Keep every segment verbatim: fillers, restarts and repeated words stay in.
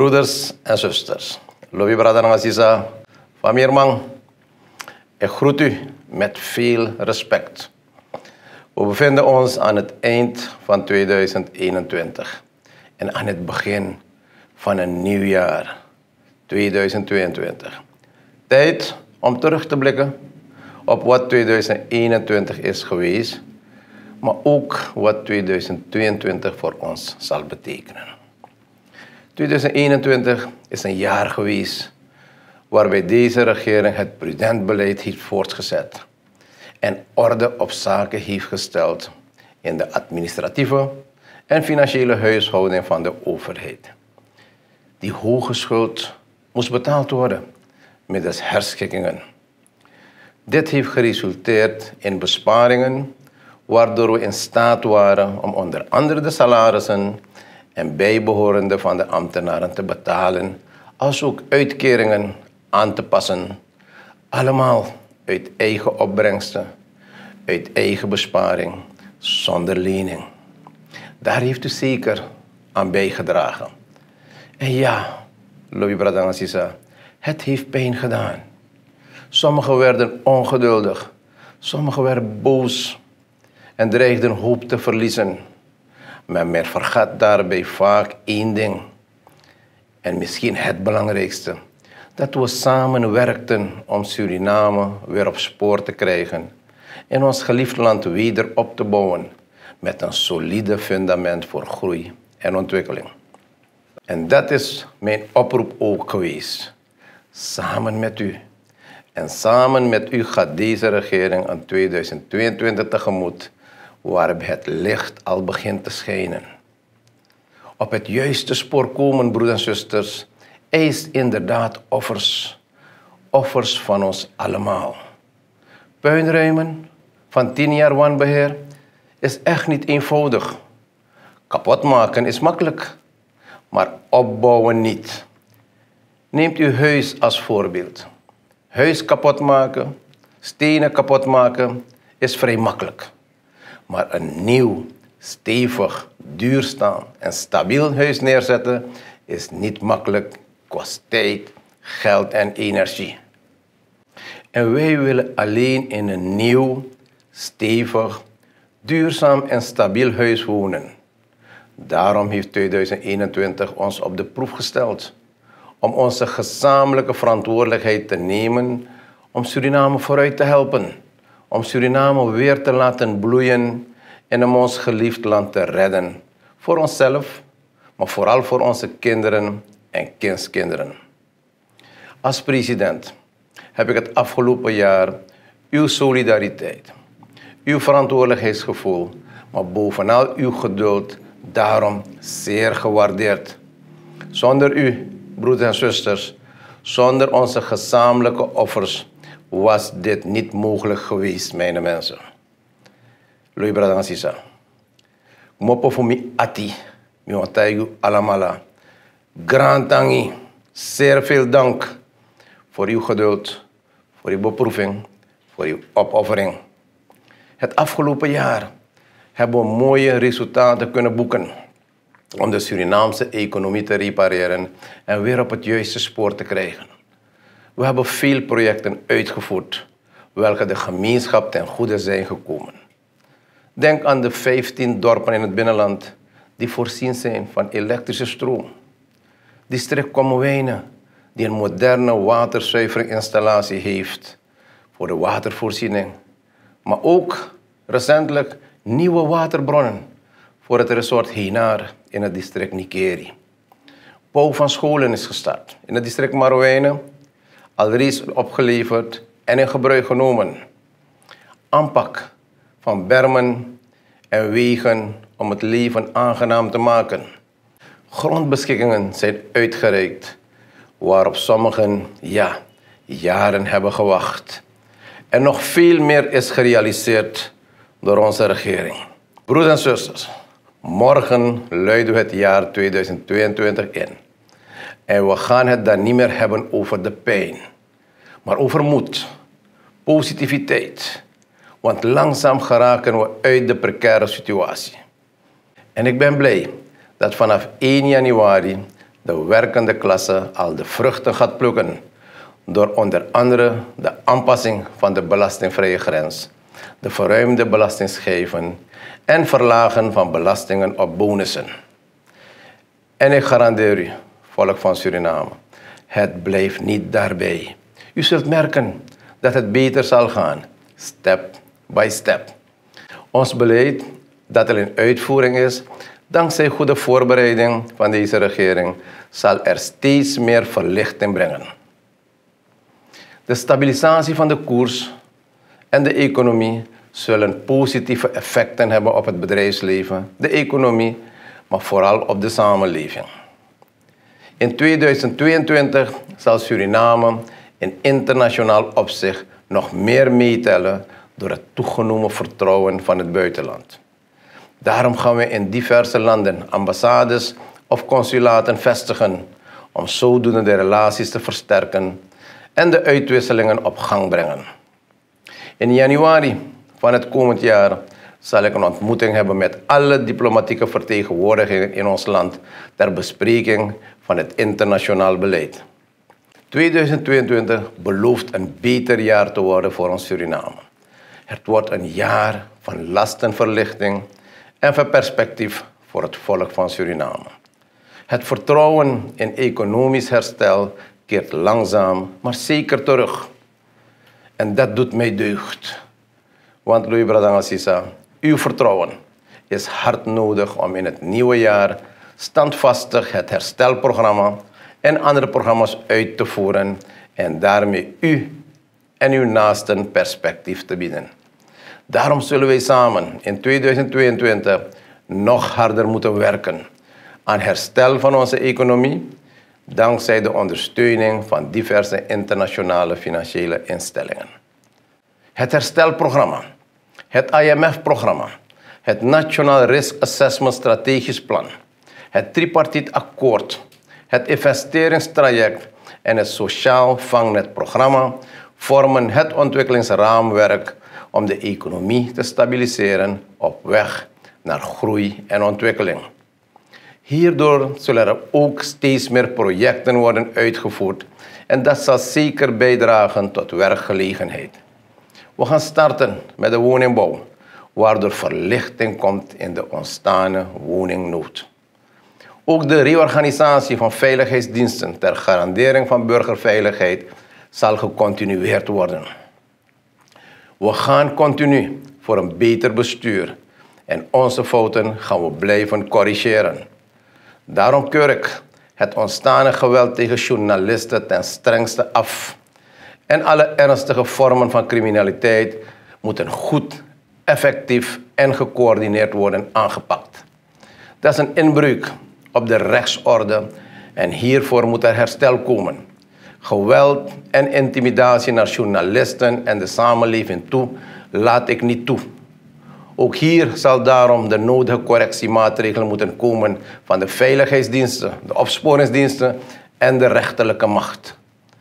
Broeders en zusters, Lobi Brada Ngasisa, Famirmang, ik groet u met veel respect. We bevinden ons aan het eind van tweeduizend eenentwintig en aan het begin van een nieuw jaar, tweeduizend tweeëntwintig. Tijd om terug te blikken op wat tweeduizend eenentwintig is geweest, maar ook wat tweeduizend tweeëntwintig voor ons zal betekenen. tweeduizend eenentwintig is een jaar geweest waarbij deze regering het prudent beleid heeft voortgezet en orde op zaken heeft gesteld in de administratieve en financiële huishouding van de overheid. Die hoge schuld moest betaald worden middels herschikkingen. Dit heeft geresulteerd in besparingen, waardoor we in staat waren om onder andere de salarissen en bijbehorende van de ambtenaren te betalen, als ook uitkeringen aan te passen. Allemaal uit eigen opbrengsten, uit eigen besparing, zonder lening. Daar heeft u zeker aan bijgedragen. En ja, Lobi Brada Ngasisa, het heeft pijn gedaan. Sommigen werden ongeduldig, sommigen werden boos en dreigden hoop te verliezen. Maar men vergat daarbij vaak één ding. En misschien het belangrijkste. Dat we samen werkten om Suriname weer op spoor te krijgen. En ons geliefd land weder op te bouwen. Met een solide fundament voor groei en ontwikkeling. En dat is mijn oproep ook geweest. Samen met u. En samen met u gaat deze regering aan tweeduizend tweeëntwintig tegemoet, waarbij het licht al begint te schijnen. Op het juiste spoor komen, broeders en zusters, eist inderdaad offers. Offers van ons allemaal. Puinruimen van tien jaar wanbeheer is echt niet eenvoudig. Kapot maken is makkelijk, maar opbouwen niet. Neemt uw huis als voorbeeld. Huis kapot maken, stenen kapot maken is vrij makkelijk. Maar een nieuw, stevig, duurzaam en stabiel huis neerzetten is niet makkelijk, kost tijd, geld en energie. En wij willen alleen in een nieuw, stevig, duurzaam en stabiel huis wonen. Daarom heeft tweeduizend eenentwintig ons op de proef gesteld om onze gezamenlijke verantwoordelijkheid te nemen om Suriname vooruit te helpen. Om Suriname weer te laten bloeien en om ons geliefd land te redden. Voor onszelf, maar vooral voor onze kinderen en kindskinderen. Als president heb ik het afgelopen jaar uw solidariteit, uw verantwoordelijkheidsgevoel, maar bovenal uw geduld daarom zeer gewaardeerd. Zonder u, broeders en zusters, zonder onze gezamenlijke offers, was dit niet mogelijk geweest, mijn mensen. Lobi Brada Ngasisa. Mopo voor mi ati, mi wantaigu alamala. Grantangi, zeer veel dank voor uw geduld, voor uw beproeving, voor uw opoffering. Het afgelopen jaar hebben we mooie resultaten kunnen boeken om de Surinaamse economie te repareren en weer op het juiste spoor te krijgen. We hebben veel projecten uitgevoerd, welke de gemeenschap ten goede zijn gekomen. Denk aan de vijftien dorpen in het binnenland die voorzien zijn van elektrische stroom. District Kommerwijnen, die een moderne waterzuiverinstallatie heeft voor de watervoorziening. Maar ook recentelijk nieuwe waterbronnen voor het resort Henar in het district Nikeri. Bouw van scholen is gestart in het district Marowijnen, al reeds opgeleverd en in gebruik genomen. Aanpak van bermen en wegen om het leven aangenaam te maken. Grondbeschikkingen zijn uitgereikt, waarop sommigen, ja, jaren hebben gewacht. En nog veel meer is gerealiseerd door onze regering. Broeders en zusters, morgen luiden we het jaar tweeduizend tweeëntwintig in. En we gaan het dan niet meer hebben over de pijn, maar over moed, positiviteit. Want langzaam geraken we uit de precaire situatie. En ik ben blij dat vanaf één januari de werkende klasse al de vruchten gaat plukken door onder andere de aanpassing van de belastingvrije grens, de verruimde belastingschijven en verlagen van belastingen op bonussen. En ik garandeer u, volk van Suriname, het blijft niet daarbij. U zult merken dat het beter zal gaan, step by step. Ons beleid, dat er in uitvoering is, dankzij goede voorbereiding van deze regering, zal er steeds meer verlichting brengen. De stabilisatie van de koers en de economie zullen positieve effecten hebben op het bedrijfsleven, de economie, maar vooral op de samenleving. In tweeduizend tweeëntwintig zal Suriname in internationaal opzicht nog meer meetellen door het toegenomen vertrouwen van het buitenland. Daarom gaan we in diverse landen ambassades of consulaten vestigen om zodoende de relaties te versterken en de uitwisselingen op gang brengen. In januari van het komend jaar zal ik een ontmoeting hebben met alle diplomatieke vertegenwoordigingen in ons land ter bespreking van het internationaal beleid. tweeduizend tweeëntwintig belooft een beter jaar te worden voor ons Suriname. Het wordt een jaar van lastenverlichting en van perspectief voor het volk van Suriname. Het vertrouwen in economisch herstel keert langzaam, maar zeker terug. En dat doet mij deugd. Want Louis Bradanga-Sisa, uw vertrouwen is hard nodig om in het nieuwe jaar standvastig het herstelprogramma en andere programma's uit te voeren en daarmee u en uw naasten perspectief te bieden. Daarom zullen wij samen in tweeduizend tweeëntwintig nog harder moeten werken aan herstel van onze economie, dankzij de ondersteuning van diverse internationale financiële instellingen. Het herstelprogramma, het I M F-programma, het National Risk Assessment Strategisch Plan, het tripartiet akkoord, het investeringstraject en het sociaal vangnetprogramma vormen het ontwikkelingsraamwerk om de economie te stabiliseren op weg naar groei en ontwikkeling. Hierdoor zullen er ook steeds meer projecten worden uitgevoerd en dat zal zeker bijdragen tot werkgelegenheid. We gaan starten met de woningbouw, waardoor verlichting komt in de ontstane woningnood. Ook de reorganisatie van veiligheidsdiensten ter garandering van burgerveiligheid zal gecontinueerd worden. We gaan continu voor een beter bestuur en onze fouten gaan we blijven corrigeren. Daarom keur ik het ontstane geweld tegen journalisten ten strengste af. En alle ernstige vormen van criminaliteit moeten goed, effectief en gecoördineerd worden aangepakt. Dat is een inbreuk op de rechtsorde en hiervoor moet er herstel komen. Geweld en intimidatie naar journalisten en de samenleving toe laat ik niet toe. Ook hier zal daarom de nodige correctiemaatregelen moeten komen van de veiligheidsdiensten, de opsporingsdiensten en de rechterlijke macht.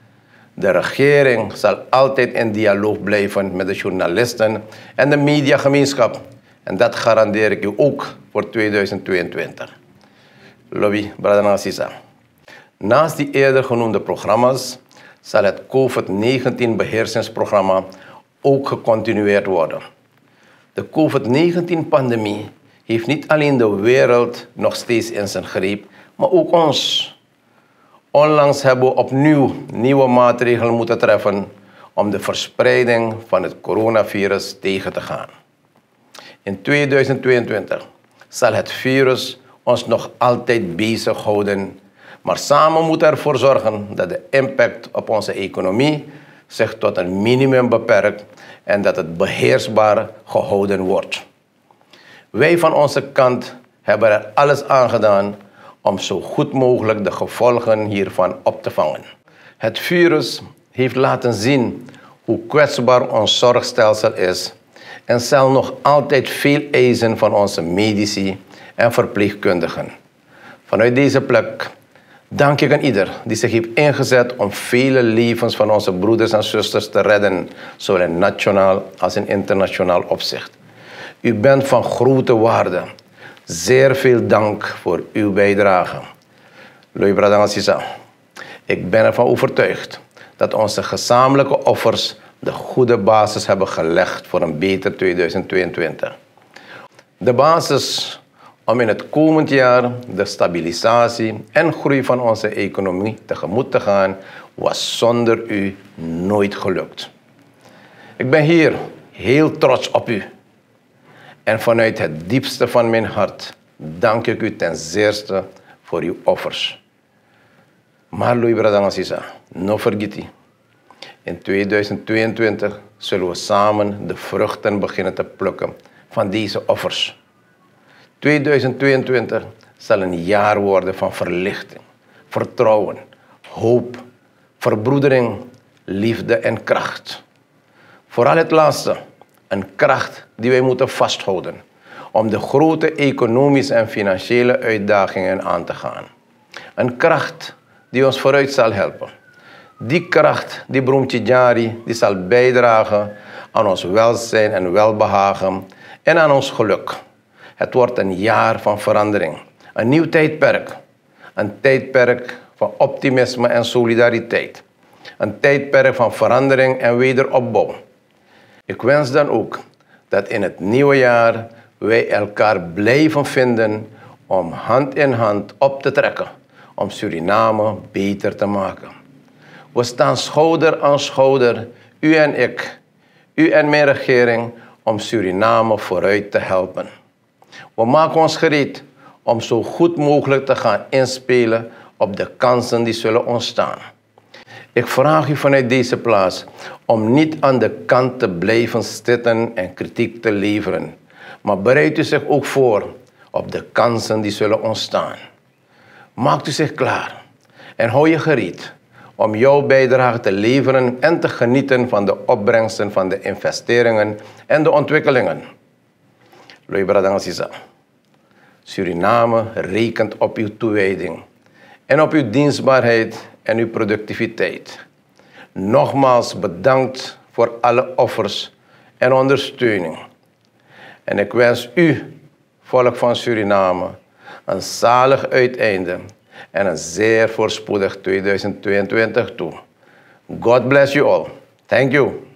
De regering zal altijd in dialoog blijven met de journalisten en de mediagemeenschap. En dat garandeer ik u ook voor tweeduizend tweeëntwintig. Louis Bradanga-Sisa. Naast die eerder genoemde programma's zal het COVID negentien beheersingsprogramma ook gecontinueerd worden. De COVID negentien pandemie heeft niet alleen de wereld nog steeds in zijn greep, maar ook ons. Onlangs hebben we opnieuw nieuwe maatregelen moeten treffen om de verspreiding van het coronavirus tegen te gaan. In tweeduizend tweeëntwintig zal het virus ons nog altijd bezighouden, maar samen moeten we ervoor zorgen dat de impact op onze economie zich tot een minimum beperkt en dat het beheersbaar gehouden wordt. Wij van onze kant hebben er alles aan gedaan om zo goed mogelijk de gevolgen hiervan op te vangen. Het virus heeft laten zien hoe kwetsbaar ons zorgstelsel is en zal nog altijd veel eisen van onze medici en verpleegkundigen. Vanuit deze plek dank ik aan ieder die zich heeft ingezet om vele levens van onze broeders en zusters te redden, zowel in nationaal als in internationaal opzicht. U bent van grote waarde. Zeer veel dank voor uw bijdrage. Louis Bradangasisa, ik ben ervan overtuigd dat onze gezamenlijke offers de goede basis hebben gelegd voor een beter tweeduizend tweeëntwintig. De basis om in het komend jaar de stabilisatie en groei van onze economie tegemoet te gaan, was zonder u nooit gelukt. Ik ben hier heel trots op u. En vanuit het diepste van mijn hart dank ik u ten zeerste voor uw offers. Maar Louis Bradangasisa, no vergeti. In tweeduizend tweeëntwintig zullen we samen de vruchten beginnen te plukken van deze offers. tweeduizend tweeëntwintig zal een jaar worden van verlichting, vertrouwen, hoop, verbroedering, liefde en kracht. Vooral het laatste, een kracht die wij moeten vasthouden om de grote economische en financiële uitdagingen aan te gaan. Een kracht die ons vooruit zal helpen. Die kracht, die Bromtjidjari, die zal bijdragen aan ons welzijn en welbehagen en aan ons geluk. Het wordt een jaar van verandering, een nieuw tijdperk. Een tijdperk van optimisme en solidariteit. Een tijdperk van verandering en wederopbouw. Ik wens dan ook dat in het nieuwe jaar wij elkaar blijven vinden om hand in hand op te trekken, om Suriname beter te maken. We staan schouder aan schouder, u en ik, u en mijn regering, om Suriname vooruit te helpen. We maken ons gereed om zo goed mogelijk te gaan inspelen op de kansen die zullen ontstaan. Ik vraag u vanuit deze plaats om niet aan de kant te blijven zitten en kritiek te leveren, maar bereid u zich ook voor op de kansen die zullen ontstaan. Maakt u zich klaar en hou je gereed om jouw bijdrage te leveren en te genieten van de opbrengsten van de investeringen en de ontwikkelingen. Louis Bradangasisa, Suriname rekent op uw toewijding en op uw dienstbaarheid en uw productiviteit. Nogmaals bedankt voor alle offers en ondersteuning. En ik wens u, volk van Suriname, een zalig uiteinde en een zeer voorspoedig tweeduizend tweeëntwintig toe. God bless you all. Thank you.